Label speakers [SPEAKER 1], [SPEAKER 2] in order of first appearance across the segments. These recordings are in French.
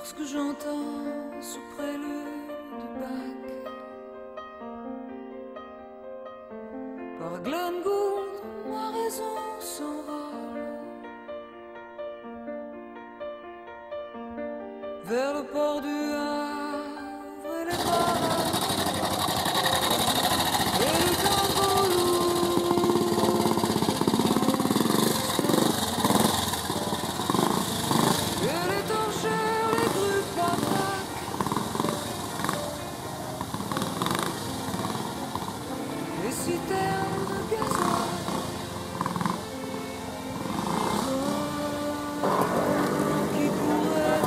[SPEAKER 1] lorsque j'entends sous prélude de Bach par Glenn Gould, ma raison s'envole vers le port du Havre et les baraques et le tango lourd et les torchères, les grues patraques, les citernes de gasoil. Qui pourrait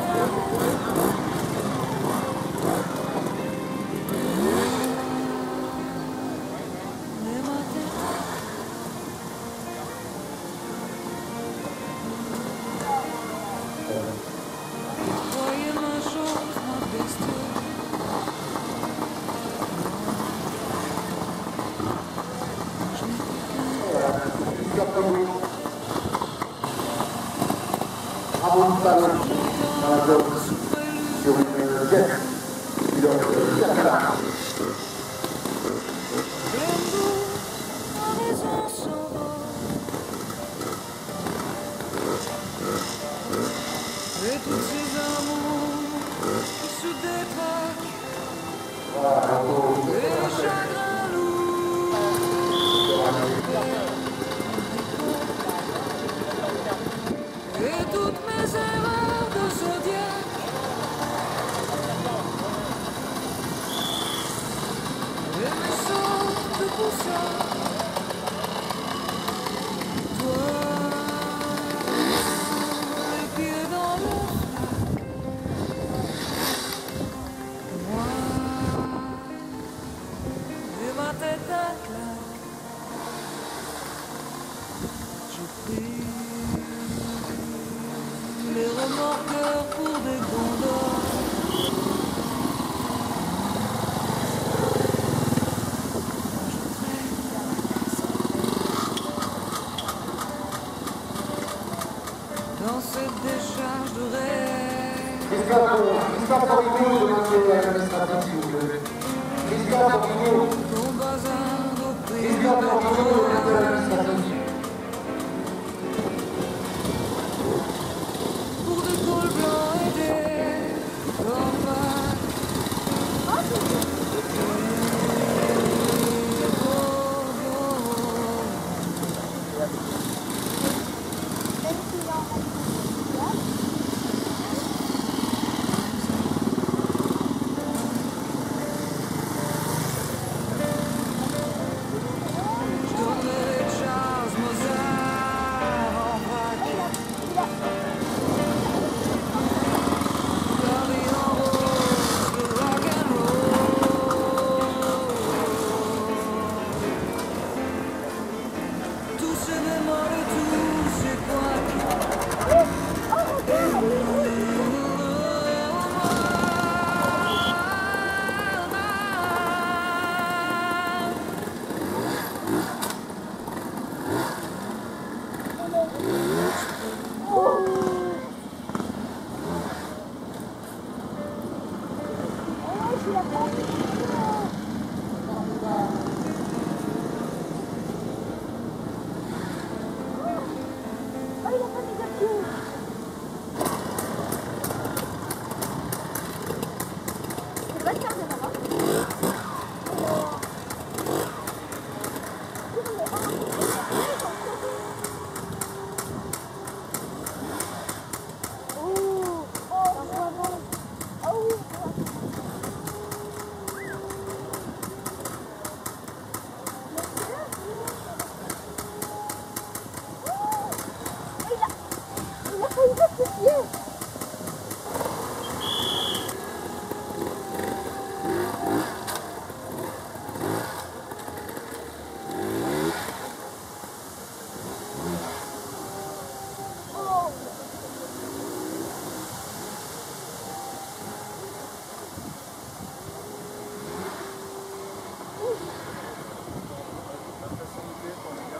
[SPEAKER 1] les matins. Croyez ma chose, ma bestiole. Et tous ces amours qui se détraquent, et le chagrin lourd, et toutes mes erreurs de zodiaque, et mes sauts de poussard. Toi, les pieds dans le flac, moi, et ma tête à claque. Je prie les remorqueurs pour des gondoles. Dans cette décharge de rêve, ton bazar au prix de pétrole, pour des cols blancs et des corbacs. Je donnerai Charles Mozart en vrac, Paris en rose, le rock'n'roll, tous ces bémols et tous ces couacs.
[SPEAKER 2] Il a failli mettre ses pieds.